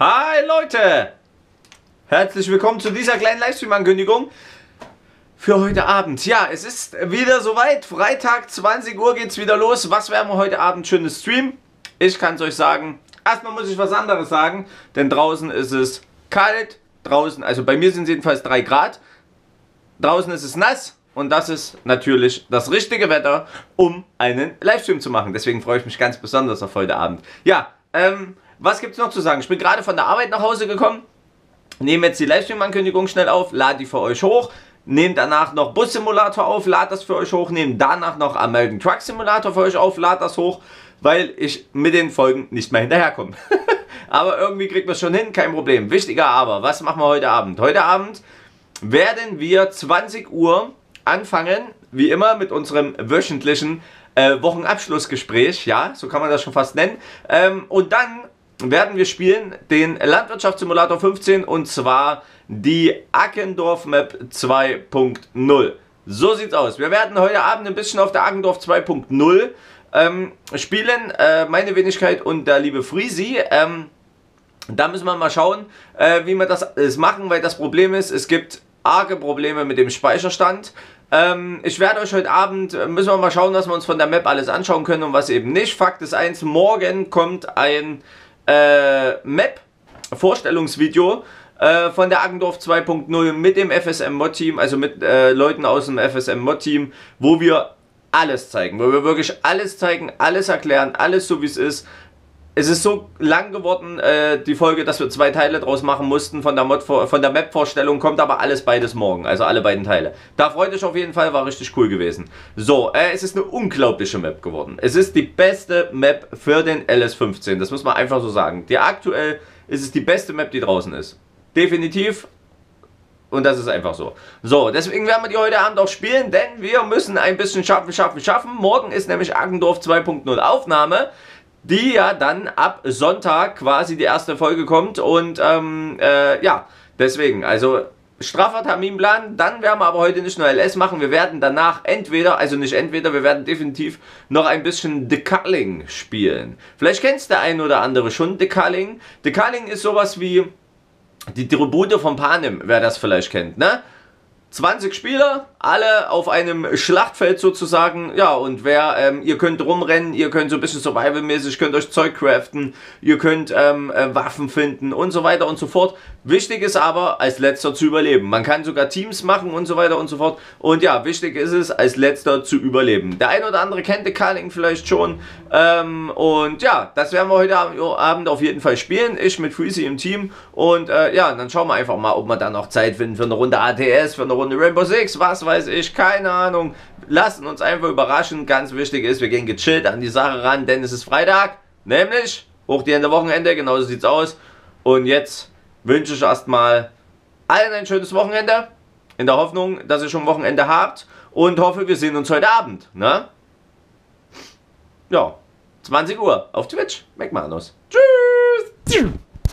Hi Leute! Herzlich willkommen zu dieser kleinen Livestream-Ankündigung für heute Abend. Ja, es ist wieder soweit. Freitag, 20 Uhr geht es wieder los. Was werden wir heute Abend schönes streamen? Ich kann es euch sagen. Erstmal muss ich was anderes sagen, denn draußen ist es kalt. Draußen, also bei mir sind es jedenfalls 3 Grad. Draußen ist es nass. Und das ist natürlich das richtige Wetter, um einen Livestream zu machen. Deswegen freue ich mich ganz besonders auf heute Abend. Ja, was gibt es noch zu sagen? Ich bin gerade von der Arbeit nach Hause gekommen, nehme jetzt die Livestream-Ankündigung schnell auf, lade die für euch hoch, nehme danach noch Bus Simulator auf, lade das für euch hoch, nehme danach noch American Truck Simulator für euch auf, lade das hoch, weil ich mit den Folgen nicht mehr hinterherkomme. Aber irgendwie kriegt man es schon hin, kein Problem. Wichtiger aber, was machen wir heute Abend? Heute Abend werden wir 20 Uhr anfangen, wie immer, mit unserem wöchentlichen Wochenabschlussgespräch, ja, so kann man das schon fast nennen. Und dann werden wir spielen den Landwirtschaftssimulator 15 und zwar die Ackendorf Map 2.0. So sieht's aus. Wir werden heute Abend ein bisschen auf der Ackendorf 2.0 spielen, meine Wenigkeit und der liebe Friesi. Da müssen wir mal schauen, wie wir das machen, weil das Problem ist, es gibt arge Probleme mit dem Speicherstand. Ich werde euch heute Abend, müssen wir mal schauen, was wir uns von der Map alles anschauen können und was eben nicht. Fakt ist eins, morgen kommt ein Map-Vorstellungsvideo von der Ackendorf 2.0 mit dem FSM-Mod-Team, also mit Leuten aus dem FSM-Mod-Team, wo wir alles zeigen, wo wir wirklich alles zeigen, alles erklären, alles so wie es ist. Es ist so lang geworden, die Folge, dass wir 2 Teile draus machen mussten von der Map-Vorstellung, kommt aber beides morgen, also alle beiden Teile. Da freut euch auf jeden Fall, war richtig cool gewesen. So, es ist eine unglaubliche Map geworden. Es ist die beste Map für den LS15, das muss man einfach so sagen. Aktuell ist es die beste Map, die draußen ist. Definitiv. Und das ist einfach so. So, deswegen werden wir die heute Abend auch spielen, denn wir müssen ein bisschen schaffen. Morgen ist nämlich Ackendorf 2.0 Aufnahme, die ja dann ab Sonntag quasi die erste Folge kommt und ja, deswegen, also straffer Terminplan. Dann werden wir aber heute nicht nur LS machen, wir werden danach wir werden definitiv noch ein bisschen Deculling spielen. Vielleicht kennst der ein oder andere schon Deculling. Deculling ist sowas wie die Tribute von Panem, wer das vielleicht kennt, ne? 20 Spieler, alle auf einem Schlachtfeld sozusagen, ja, und ihr könnt rumrennen, ihr könnt so ein bisschen survivalmäßig, könnt euch Zeug craften, ihr könnt Waffen finden und so weiter und so fort. Wichtig ist aber, als letzter zu überleben. Man kann sogar Teams machen und so weiter und so fort. Und ja, wichtig ist es, als letzter zu überleben. Der ein oder andere kennt Deculling vielleicht schon. Und ja, das werden wir heute Abend auf jeden Fall spielen. Ich mit Freezy im Team. Und ja, dann schauen wir einfach mal, ob wir da noch Zeit finden für eine Runde ATS, für eine Runde Rainbow Six, was weiß ich, keine Ahnung. Lassen uns einfach überraschen. Ganz wichtig ist, wir gehen gechillt an die Sache ran, denn es ist Freitag, nämlich hoch die Hände Wochenende, genauso sieht's aus. Und jetzt wünsche ich erstmal allen ein schönes Wochenende, in der Hoffnung, dass ihr schon ein Wochenende habt und hoffe, wir sehen uns heute Abend, ne? Ja, 20 Uhr auf Twitch, McManus. Tschüss!